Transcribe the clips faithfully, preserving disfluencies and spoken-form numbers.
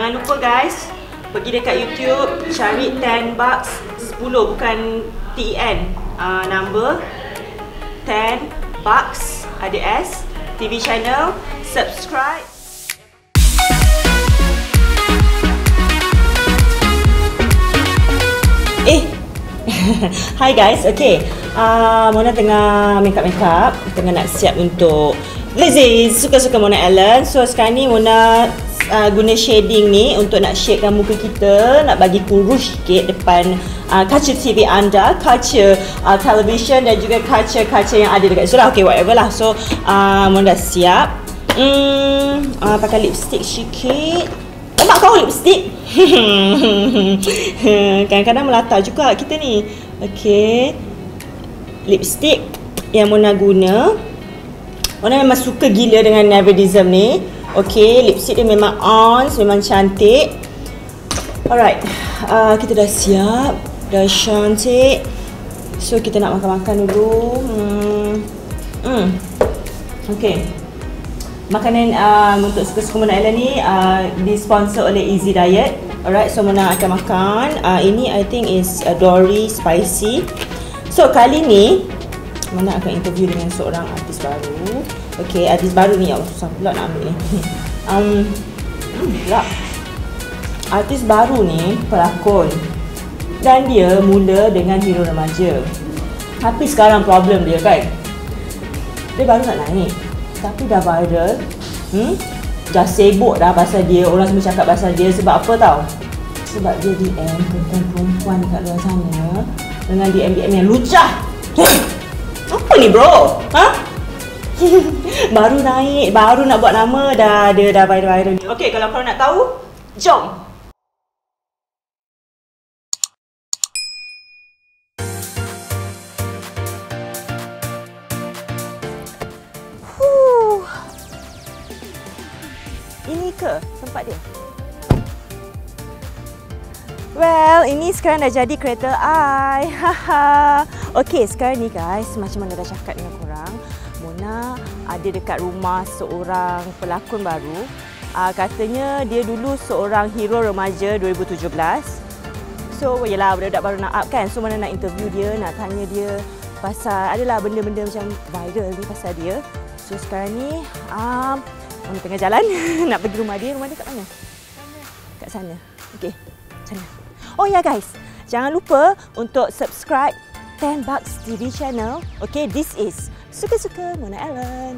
Jangan lupa guys, pergi dekat YouTube, cari ten bucks, sepuluh bukan T E N, uh, number ten bucks, ada S, T V channel, subscribe. Eh, hi guys, okay. Uh, Mona tengah makeup-makeup, tengah nak siap untuk Lazy, suka-suka Mona Ellen. So sekarang ni Mona uh, guna shading ni untuk nak shadekan muka kita, nak bagi kurus sikit depan uh, kaca T V anda, kaca uh, television dan juga kaca-kaca yang ada dekat situ lah. Okay, whatever lah. So uh, Mona dah siap. Hmm, uh, pakai lipstick sikit. Nampak kau lipstick? Kadang-kadang melata juga kita ni. Okay, lipstick yang Mona guna, Mona memang suka gila dengan Nevedism ni. Okay, lipstick dia memang on, memang cantik. Alright, uh, kita dah siap, dah cantik. So kita nak makan-makan dulu. Hmm. Hmm. Okay, makanan uh, untuk suka-suka Mona Ellen ni uh, disponsor oleh Easy Diet. Alright, so Mona akan makan. Uh, ini I think is uh, Dory Spicy. So kali ni Mona akan interview dengan seorang artis baru. Okay, artis baru ni, ya susah pula nak ambil ni. um, hmm, pula. Artis baru ni pelakon. Dan dia mula dengan hero remaja. Tapi sekarang problem dia kan, dia baru nak naik, tapi dah viral. Hmm? Dah sibuk dah pasal dia, orang semua cakap pasal dia. Sebab apa tau? Sebab dia D M perempuan-perempuan kat luar sana dengan D M D M yang lucah. Apa ni bro? Ha? Baru naik, baru nak buat nama, dah dia dah viral-viral ni. Okey, kalau korang nak tahu, jom. Huh. Ini ke tempat dia? Well, ini sekarang dah jadi kereta I. Haha. Okey, sekarang ni guys, macam mana dah cakap dengan korang, Mona ada dekat rumah seorang pelakon baru. Uh, katanya dia dulu seorang hero remaja dua ribu tujuh belas. So, yelah, budak-budak baru nak up kan. So, Mona nak interview dia, nak tanya dia pasal, adalah benda-benda macam viral ni pasal dia. So, sekarang ni, um, Mona tengah jalan nak pergi rumah dia. Rumah dia kat mana? Kat sana. Okey, sana. Oh ya guys, jangan lupa untuk subscribe ten bucks T V channel. Okay, this is Suka-Suka Mona Ellen.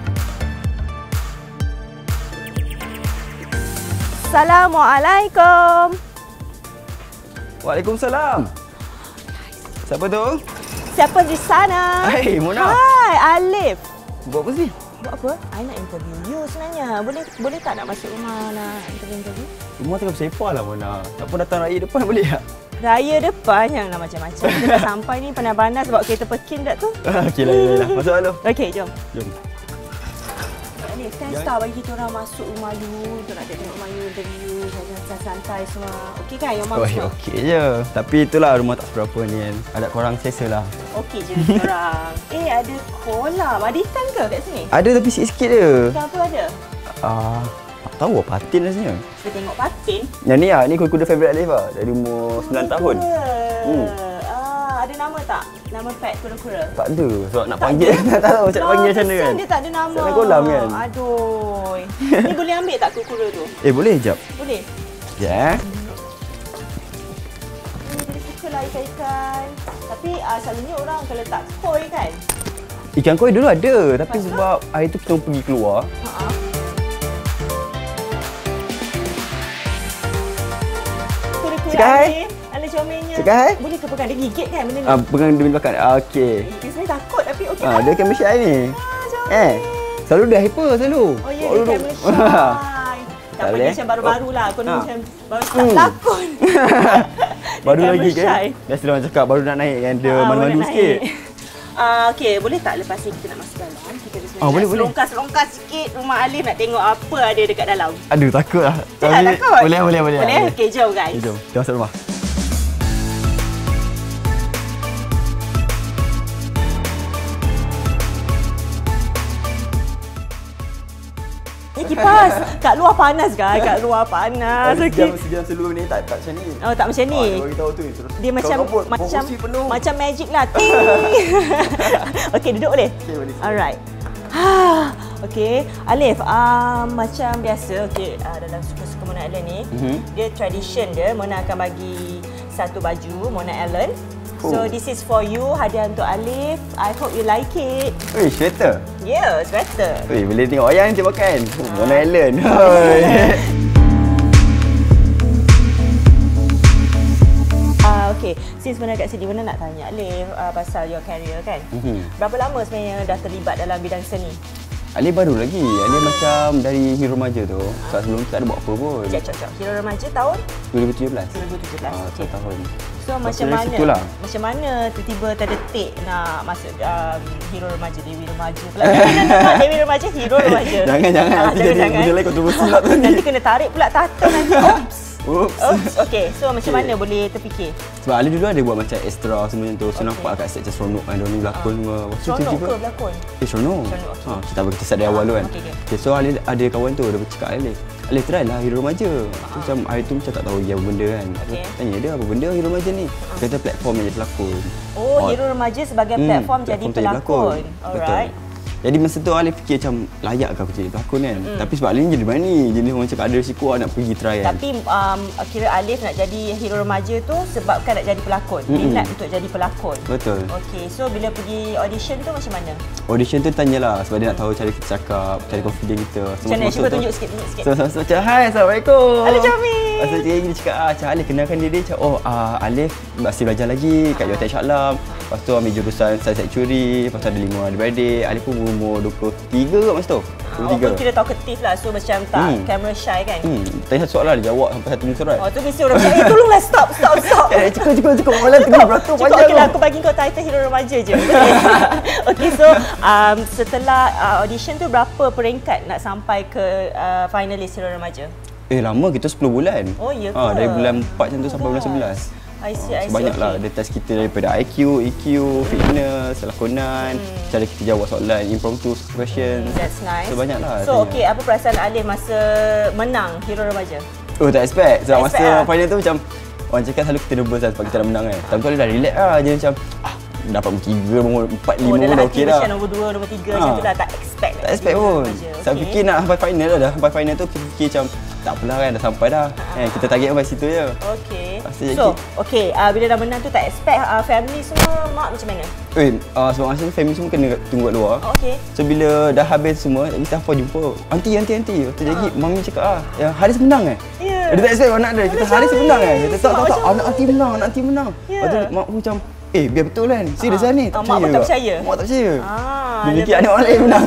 Assalamualaikum. Waalaikumsalam. Siapa tu? Siapa di sana? Hai, Mona. Hai, Alif. Buat apa sih? Buat apa? I nak interview you sebenarnya. Boleh boleh tak nak masuk rumah nak interview-interview? Rumah tengah bersepah lah Mona. Tak pun datang raya depan boleh tak? Raya depan janganlah macam-macam. Kita dah sampai ni panas-panas bawa kereta Pekin dak tu. Okey lah, lah, lah. Masuk lalu. Okey, jom. Jom. Alif, kan star bagi kita orang masuk rumah you untuk nak tengok rumah you, interview, santai-santai semua. Okey kan? Yang mak semua? Okey je. Tapi itulah rumah tak seberapa ni kan. Ada korang selesa lah. Okey je korang. Eh, ada kolam. Ada ikan ke kat sini? Ada tapi sikit-sikit je. Ikan apa ada? Ah, uh, tak tahu lah, patin rasanya. Kita tengok patin. Yang ni lah, ni kuda favourite Alif lah. Dari umur sembilan tahun. Hmm. Ah, ada nama tak? Nama pet kura-kura? Tak ada. Sebab nak panggil, tak tahu macam nak panggil macam mana kan. Dia tak ada nama. Dalam kolam kan. Aduh. Ni boleh ambil tak kura-kura tu? Eh, boleh jap. Boleh. Ya. Yeah. Dia sukalah ikan-ikan. Tapi uh, selalunya orang akan letak koi kan? Ikan koi dulu ada. Tapi Lepas sebab hari tu kita pergi keluar. Ha. Sekai. Ala comelnya. Sekai. Boleh ke pegang? Dia gigit kan benda ni? Ah, pegang dia belakang. Ah, okey. Dia sebenarnya takut tapi okey. Ah, dia kamera shy ni. Ah, eh. Selalu dia hyper selalu. Oh ya, dia kamera shy. Tak boleh macam baru-baru lah. Kau ni ha. macam baru start pelakon. Baru lagi kan. Biasalah orang cakap baru nak naik kan. Dia ah, malu-malu sikit. Uh, Okey, boleh tak lepas ni kita nak masuk dalam? Kita oh, boleh, boleh. Selongkar-selongkar sikit rumah Alif nak tengok apa ada dekat dalam. Aduh, takut lah. Jangan takut. Boleh, boleh, boleh. Boleh? Okey, jom guys. Okay, jom. Kita masuk rumah. Ni kipas. Kat luar panas guys, kat luar panas. Oh, Okey. sejam, sejam sebelum ni tak tak macam ni. Oh, tak macam ni. Ah, dia bagi tahu tu terus. Dia macam kabut, macam penuh. macam magic lah. Ting. Okey, duduk boleh? Okey, boleh. Alright. Ha, okey. Alif, uh, macam biasa, okey, uh, dalam suka-suka Mona Allen ni, mm-hmm. dia tradition dia, Mona akan bagi satu baju Mona Allen. Oh. So this is for you, hadiah untuk Alif. I hope you like it. Weh, sweater. Yeah, sweater. Weh, boleh tengok wayang nanti makan. Ah. Mona Allen. Uh, okay, since Mona kat sini, Mona nak tanya Alif uh, pasal your career kan. Mm-hmm. Berapa lama sebenarnya dah terlibat dalam bidang seni? Alif baru lagi. Alif macam dari hero remaja tu. Sebab sebelum tu tak ada buat apa pun. Sekejap, sekejap, sekejap. Hero remaja tahun? dua ribu tujuh belas. dua ribu tujuh belas. Ah, Okay. satu tahun. So macam dari mana? situlah. Macam mana tiba-tiba terdetik nak masuk um, hero remaja, Dewi remaja pula. Jangan Dewi remaja, hero remaja. Jangan, jangan. Ah, Nanti jadi benda lain kontroversi pula tu. Nanti kena tarik pula tato nanti. Oops. Oops. Oops. Okay, so macam Okay. mana boleh terfikir? Sebab Alif dulu ada buat macam extra semua macam tu. So Okay. nampak kat set macam seronok kan. Diorang ni berlakon semua. Lepas tu Seronok tiba-tiba- ke berlakon? Eh, seronok. Seronok, okay. Ha, kita kita start dari awal tu kan. Okay, okay. Okay, so Alif ada kawan tu, dia bercakap Alif. Alif try lah hero remaja. So, macam hari tu macam tak tahu dia apa benda kan. Okay. Tanya dia apa benda hero remaja ni. Dia kata platform yang jadi pelakon. Oh, hero remaja sebagai Hmm, platform jadi platform jadi pelakon. Alright. Betul. Jadi masa tu Alif fikir macam layak ke aku jadi pelakon kan. Mm. Tapi sebab Alif ni jadi berani. Jenis orang cakap ada risiko nak pergi try kan. Tapi um, kira Alif nak jadi hero remaja tu sebabkan nak jadi pelakon. Mm-mm. Minat untuk jadi pelakon. Betul. Okey, so bila pergi audition tu macam mana? Audition tu tanyalah sebab dia nak tahu cara kita cakap, cara confident kita. So, Macam mana? masuk Cuba tu- tunjuk sikit, tunjuk sikit. So, so, so, macam, hai, Assalamualaikum. Halo, Jami. Masa dia dia cakap, ah, macam Alif kenalkan diri. Macam, oh, uh, Alif masih belajar lagi kat U I T M Shah Alam. Lepas tu ambil jurusan Science Actuary. Lepas tu ada lima adik-beradik. Alif pun umur dua puluh tiga ke masa tu? dua puluh tiga. Oh, kira talkative lah. So macam tak Hmm. camera shy kan? Hmm, tanya satu soalan dia jawab sampai satu muka surat. Oh, tu mesti orang cakap, eh tolonglah stop, stop, stop. Eh, cukup, cukup, cukup. Malam tengah beratur Cukup, panjang okey lah, tu. aku bagi kau title hero remaja je. Okey, so um, setelah uh, audition tu berapa peringkat nak sampai ke uh, finalis hero remaja? Eh, lama kita sepuluh bulan. Oh, ya ke? Ha, dari bulan empat macam tu sampai bulan sebelas. I see, Ha, I see. so banyak lah. Okay. Dia test kita daripada I Q, E Q, fitness, lakonan, Hmm. cara kita jawab soalan, impromptu question. That's nice. So banyak lah. So, okey, apa perasaan Alif masa menang hero remaja? Oh, tak expect. Sebab Tak masa expect lah. final tu macam orang cakap selalu kita nervous lah sebab kita dah menang kan. Tapi kalau dah relax lah. Dia macam ah, dapat nombor tiga, nombor empat, Oh, lima pun dalam dah hati okey dah. macam nombor dua, nombor tiga Ha. macam tu dah tak expect. Tak expect pun. Saya Okay. fikir nak sampai final dah. Dah sampai final tu kita fikir macam tak apalah kan, dah sampai dah. Eh, kita target sampai situ je. Okey. Pasti So, jadi- okey, uh, bila dah menang tu tak expect uh, family semua, mak macam mana? Eh, uh, sebab masa tu family semua kena tunggu kat luar. Oh, okey. So bila dah habis semua, kita apa jumpa. Aunty, aunty, aunty. Lepas tu jadi mami cakap ah, yang Haris menang eh. Ya. Dia tak expect anak dia. Kita Macam Haris ni. menang eh. Kita tak Sebab tak tak macam anak aunty menang, anak aunty menang. Ya. Lepas tu mak aku macam eh biar betul kan. Serius Ah. lah ni. Ah, mak pun tak percaya? Mak tak percaya. Ah, Dia fikir lepas anak orang tu- lain menang.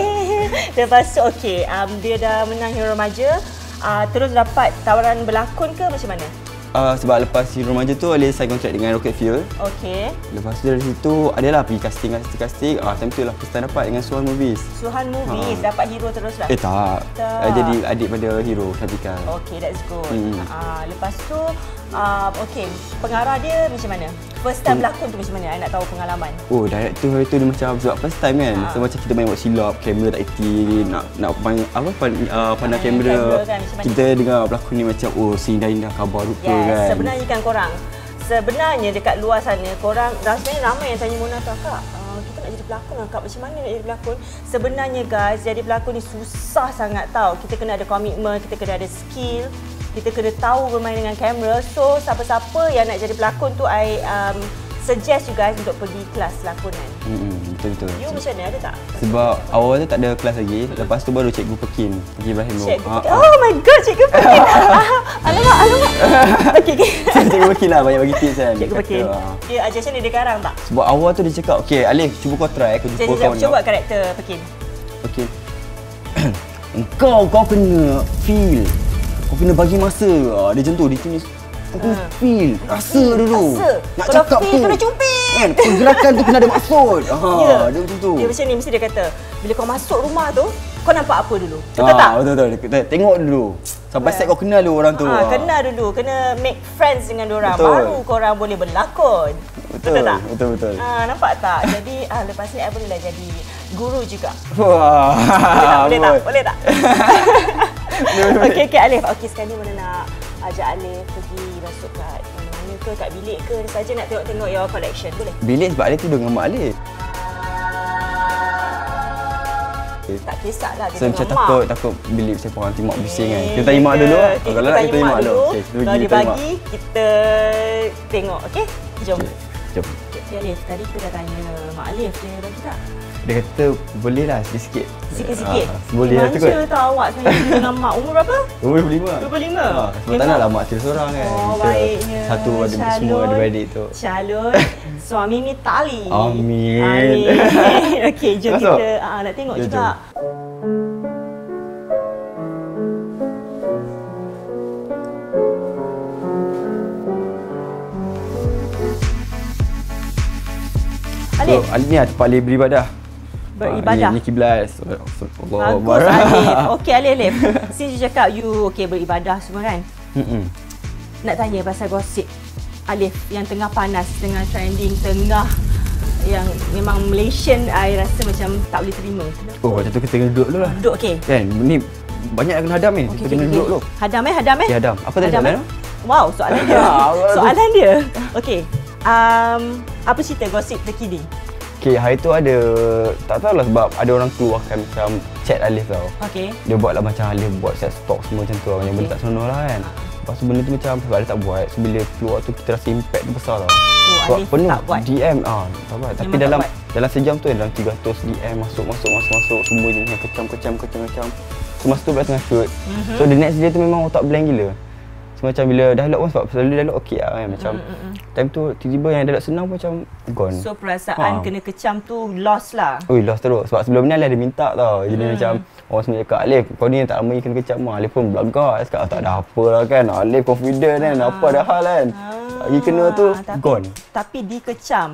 Lepas tu okey, um, dia dah menang hero remaja, uh, terus dapat tawaran berlakon ke macam mana? Uh, sebab lepas hero remaja tu Alif sign kontrak dengan Rocket Fuel. Okey. Lepas tu dari situ adalah pergi casting casting casting. Ah, time tu lah first time dapat dengan Suhan Movies. Suhan Movies Ha. dapat hero terus lah. Eh tak. Tak. Uh, jadi adik pada hero Syabika. Okey, that's good. Hmm. Ah, lepas tu uh, okey, pengarah dia macam mana? First time Hmm. berlakon tu macam mana? I nak tahu pengalaman. Oh, director hari tu dia macam sebab first time kan. Ha. So macam kita main buat silap, kamera tak aktif, nak nak pandang apa pan, uh, pandang Pandang kamera. kamera kan, macam mana? Kita dengar pelakon ni macam oh seindah-indah khabar rupa Yes, kan. sebenarnya kan korang, sebenarnya dekat luar sana korang, dah sebenarnya ramai yang tanya Mona tu, Kak, uh, kita nak jadi pelakon lah Kak, macam mana nak jadi pelakon? Sebenarnya guys, jadi pelakon ni susah sangat tau. Kita kena ada komitmen, kita kena ada skill, kita kena tahu bermain dengan kamera. So, siapa-siapa yang nak jadi pelakon tu, I um, suggest you guys untuk pergi kelas lakonan. Hmm, betul-betul. You macam mana, ada tak? Sebab awal tu tak ada kelas lagi. Lepas tu baru Cikgu Pekin, Pekin Ibrahim. Cikgu Ah, Pekin. ah. Oh my god, Cikgu Pekin. Ah, alamak, alamak. Okey, okey. Cikgu Pekin lah banyak bagi tips kan. Cikgu Dia Pekin. kata, ah. Dia ajar macam ni, dia karang tak? Sebab awal tu dia cakap, okay Alif cuba kau try, aku Jadi, jumpa kawan cuba kau. karakter Pekin. Okay. Engkau, kau kena feel. Kau kena bagi masa. Ah, dia macam tu, dia tulis. Kau kena Ha. feel, rasa dulu. Rasa. Nak Kalau cakap feel, tu. kena cuping. Kan, pergerakan tu kena ada maksud. Ha, Ya. dia macam tu. Dia macam ni, mesti dia kata, bila kau masuk rumah tu, kau nampak apa dulu? Betul Ah, tak? Betul betul. Dia kata, tengok dulu. Sampai set kau kenal dulu orang tu. Ha, Ah. kenal dulu, kena make friends dengan diorang. Betul. Baru korang boleh berlakon. Betul, tak? betul, betul. Ha, nampak tak? Jadi ah, lepas ni I bolehlah jadi guru juga. Wah. Boleh tak? Boleh tak? Okey, okey Alif. Okey, sekarang ni mana nak ajak Alif pergi masuk kat mana ke, kat bilik ke saja nak tengok-tengok your collection, boleh? Bilik sebab Alif tidur dengan mak Alif. Tak kisahlah dia so, dengan macam mak. takut takut bilik siapa orang nanti mak bising kan. Kita tanya mak dulu lah. Okay, kalau kita nak kita tanya mak dulu. Okay, kalau dia bagi mak. kita tengok, okey? Jom. Okay, jom. Okay, Alif, tadi kita dah tanya mak Alif, dia bagi tak? Dia kata boleh lah sikit-sikit. Sikit-sikit? Ha, boleh lah tu kot. Manja tau awak sebenarnya tidur dengan mak. Umur berapa? Umur dua puluh lima. dua puluh lima? Ha, sebab tak naklah mak tidur seorang kan. Oh, Kita baiknya. Satu ada semua adik-beradik tu. Calon suami ni tali. Amin. Amin. Okey, jom Masuk. kita uh, nak tengok Jom, juga. jom. Alif. So, Alif ni lah tempat Alif beribadah. Beribadah. Ni, ni kiblat. Allah Bagus Alif. Okey Alif, Alif. Since you cakap you okey beribadah semua kan? Mm-mm. Nak tanya pasal gosip Alif yang tengah panas, tengah trending, tengah yang memang Malaysian I rasa macam tak boleh terima. Kenapa? Oh, macam tu kita kena duduk dulu lah. Duduk okey. Kan, ni banyak yang kena hadam ni. Okay, Kita okay, kena okay. duduk dulu. Hadam eh, hadam eh? Okay, hadam. Apa tadi Hadam, soalan? eh? Wow, soalan dia. soalan dia. Okey. Um, apa cerita gosip terkini? Okay, hari tu ada, tak tahulah sebab ada orang keluarkan macam chat Alif tau. Okey. Dia buat lah macam Alif buat set stok semua macam tu lah. Yang Okay. benda tak senonoh lah kan. Lepas tu benda tu macam sebab Alif tak buat. So bila keluar tu kita rasa impact tu besar tau. Oh, Sebab Alif penuh tak buat. D M ah, tak buat. Tapi Memang tak dalam buat. dalam sejam tu dalam tiga ratus D M masuk masuk masuk masuk semua jenis yang kecam kecam kecam kecam. So masa tu Alif tengah shoot. Mm-hmm. So the next day tu memang otak blank gila. So macam bila dialog pun sebab selalu dialog okey lah kan macam Mm-mm. time tu tiba-tiba yang dialog senang pun macam gone. So perasaan Ha. kena kecam tu lost lah. Ui, lost terus. Sebab sebelum ni Alif ada minta tau. Jadi Hmm. macam orang semua cakap, Alif, kau ni tak lama ni kena kecam mah. Alif pun belagak. Dia cakap, tak ada apa lah kan. Alif confident kan. Apa ada hal kan. Lagi kena tu, tapi, gone. Tapi dikecam.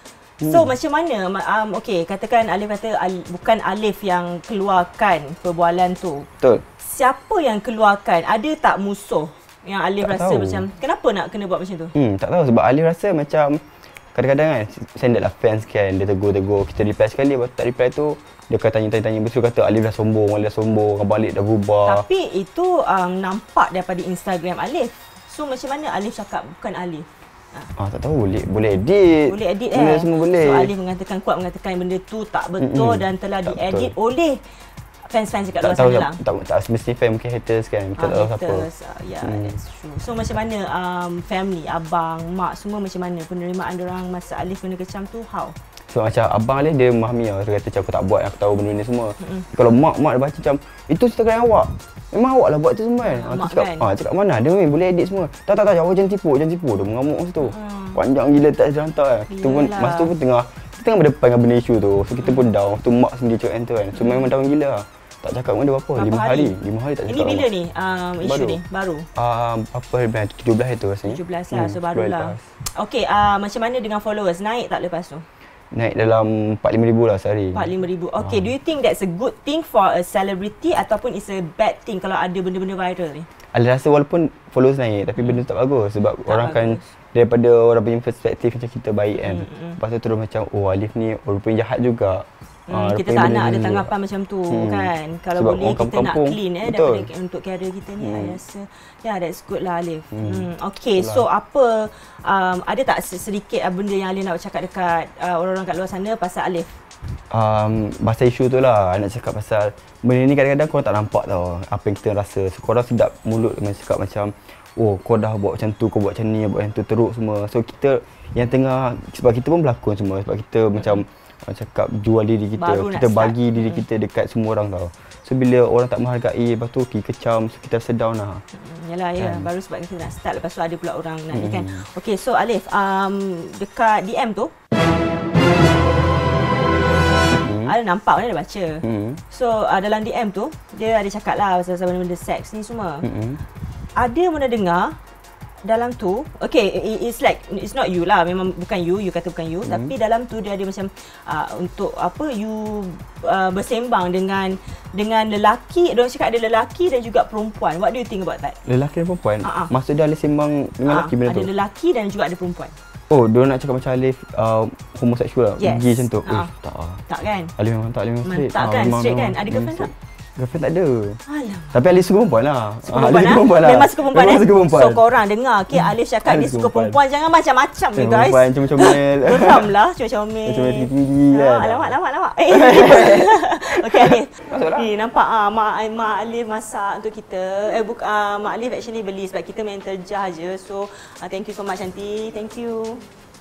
So hmm. macam mana? Um, okay, katakan Alif kata al, bukan Alif yang keluarkan perbualan tu. Betul. Siapa yang keluarkan? Ada tak musuh yang Alif Tak rasa tahu. macam, kenapa nak kena buat macam tu? Hmm, tak tahu sebab Alif rasa macam kadang-kadang kan, standard lah fans kan. Dia tegur-tegur. Kita reply sekali, lepas tu tak reply tu, dia akan tanya-tanya. Lepas tu kata, Alif dah sombong, Alif dah sombong, Abang Alif dah berubah. Tapi itu um, nampak daripada Instagram Alif. So macam mana Alif cakap bukan Alif? Ah, tak tahu, boleh boleh edit. Boleh edit benda eh. semua boleh. So Alif mengatakan kuat mengatakan benda tu tak betul Mm-mm. dan telah Tak diedit betul. oleh fans-fans dekat tak luar tahu sana lah. tak, tak, tak semesti fan, mungkin haters kan. Kita tak tahu siapa. haters, uh, yeah, Hmm. that's true. So macam mana um, family, abang, mak semua macam mana penerimaan diorang masa Alif kena kecam tu, how? So macam abang Alif dia memahami lah. Dia kata macam aku tak buat, aku tahu benda ni semua. Mm-hmm. Kalau mak, mak dia baca macam, itu cerita kan awak. Memang awak lah buat tu semua kan. Ah, Ah, mak cakap, kan? ah, cakap mana, dia ni boleh edit semua. Tak, tak, tak, awak jangan tipu, jangan tipu. Dia mengamuk masa tu. Hmm. Panjang gila tak serantai kan. Kita pun, Yelah. masa tu pun tengah, kita tengah berdepan dengan benda isu tu. So kita pun down. Tu mak sendiri cakap tu kan. So memang down gila lah. Tak cakap dengan dia berapa? Berapa Lima hari? hari. Lima hari tak Ini cakap. bila dengan ni um, isu Baru. ni? Baru? mak. Ah, apa hari bulan? tujuh belas itu rasanya. tujuh belas lah, Hmm, so sebulan barulah. lepas. Okay, uh, macam mana dengan followers? Naik tak lepas tu? Naik dalam empat puluh lima ribu lah sehari. empat puluh lima ribu. Okay, do you think that's a good thing for a celebrity ataupun it's a bad thing kalau ada benda-benda viral ni? Alif rasa walaupun followers naik tapi benda tu tak bagus sebab Tak orang kan bagus. daripada orang punya perspektif macam kita baik kan. Mm, mm. Lepas tu terus macam oh Alif ni oh, rupanya jahat juga. Hmm, Ah, kita rupanya tak benda nak ni ada juga. tanggapan macam tu Hmm. kan. Kalau Sebab boleh orang kita nak kampung-kampung, clean eh betul. daripada untuk career kita ni. Hmm. I rasa yeah, that's good lah Alif. Hmm. Hmm. Okay, Itulah. so apa um, ada tak sedikit uh, benda yang Alif nak cakap dekat uh, orang-orang kat luar sana pasal Alif? Um, pasal isu tu lah nak cakap pasal benda ni kadang-kadang korang tak nampak tau apa yang kita rasa. So korang sedap mulut dengan cakap macam oh kau dah buat macam tu, kau buat macam ni, buat yang tu teruk semua. So kita yang tengah, sebab kita pun berlakon semua, sebab kita macam orang cakap jual diri kita, Baru nak kita start. bagi diri Hmm. kita dekat semua orang tau. So bila orang tak menghargai, lepas tu kita kecam, so kita rasa down lah. Hmm, yalah ya, Kan. baru sebab kita nak start lepas tu ada pula orang nak ni Hmm. kan. Okay, so Alif um, dekat D M tu Hmm. ada nampak mana ada baca. Hmm. So uh, dalam D M tu dia ada cakap lah pasal benda-benda seks ni semua. Hmm. Ada mana dengar dalam tu, okay, it's like it's not you lah, memang bukan you, you kata bukan you, Hmm. tapi dalam tu dia ada macam uh, untuk apa you uh, bersembang dengan dengan lelaki, dia cakap ada lelaki dan juga perempuan. What do you think about that? Lelaki dan perempuan? Ah, ah. Maksud dia Alif sembang dengan Ah, lelaki benda ada tu? lelaki dan juga ada perempuan. Oh, dia nak cakap macam Alif uh, homoseksual, Yes. gay macam tu. Ah. Uh. tak ah. Tak kan? Alif memang tak, Alif memang straight. Mantap kan? memang- Straight kan? memang- Ada memang girlfriend tak? straight. Girlfriend tak ada. Alah. Tapi Alif suka perempuan lah. Suka Ah, perempuan, Alif suka ah? perempuan lah. Memang suka perempuan, Memang eh? suka perempuan. So korang dengar, okay, Alif cakap Alif dia suka suka perempuan. perempuan. Jangan macam-macam ni guys. Perempuan comel-comel. Geram lah comel-comel. Macam tinggi-tinggi kan. Ah, alamak, alamak, alamak. Eh, okay, Alif. Masuklah. Ni nampak ah, Mak, Mak Alif masak untuk kita. Eh, buk, ah, Mak Alif actually beli sebab kita main terjah je. So, ah, thank you so much, Aunty. Thank you.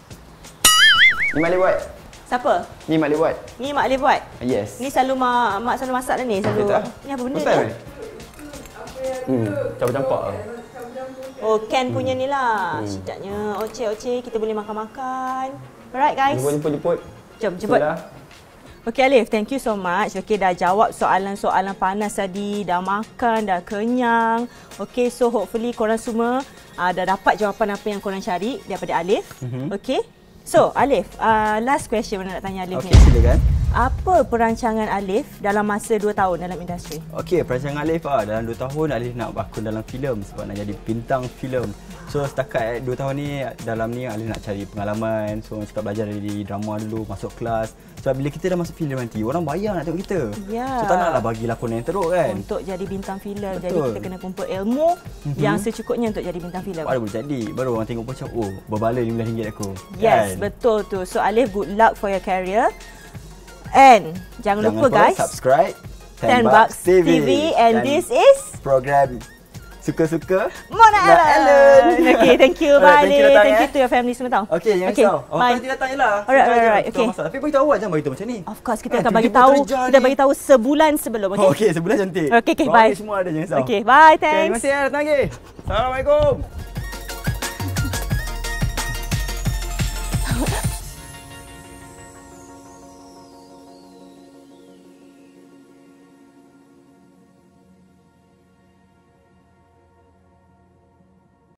Ni Mak Alif buat. Siapa? Ni Mak Alif buat. Ni Mak Alif buat? Yes. Ni selalu Mak, Mak selalu masak dah ni. Selalu. Tak? Ni apa benda Ustaz ni? ni? Hmm, campur-campur lah. Oh, Ken punya ni lah. Sedapnya. Oce-oce, kita boleh makan-makan. Alright guys. Jemput-jemput. Jom, jemput. Okey Alif, thank you so much. Okey, dah jawab soalan-soalan panas tadi, dah makan, dah kenyang. Okey, so hopefully korang semua uh, dah dapat jawapan apa yang korang cari daripada Alif. Mm-hmm. Okey. So, Alif, uh, last question mana nak tanya Alif Okey, ni. silakan. Apa perancangan Alif dalam masa dua tahun dalam industri? Okey, perancangan Alif ah dalam dua tahun Alif nak berlakon dalam filem sebab nak jadi bintang filem. So setakat eh, dua tahun ni dalam ni Alif nak cari pengalaman. So cakap belajar dari drama dulu, masuk kelas. Sebab bila kita dah masuk filem nanti, orang bayar nak tengok kita. Ya. So tak naklah bagi lakon yang teruk kan. Untuk jadi bintang filem. Jadi Betul. kita kena kumpul ilmu mm-hmm. yang secukupnya untuk jadi bintang filem. Baru boleh jadi. Baru orang tengok macam, oh berbala lima belas ringgit aku. Yes, kan? betul tu. So Alif, good luck for your career. And jangan, Jangan lupa guys, subscribe ten Bucks T V, and this is program Suka-Suka Mona Nak Ellen. Ellen. Okay, thank you. Alright, Bye thank you Alif. datang, Thank you eh. to your family semua tau. Okay, jangan Okay, risau. Oh, bye. nanti datang je lah. Alright, Sengaja alright, kita okay. masak. Tapi beritahu awak, jangan beritahu macam ni. Of course, kita Ah, akan bagi tiba-tiba tahu. terjah Kita ni. bagi tahu sebulan sebelum. Oh, Okay. okay, sebulan cantik. Okay, okay, Bawah bye. ni semua ada, jangan risau. Okay, bye. Okay, terima Thanks. kasih ya, datang lagi. Assalamualaikum.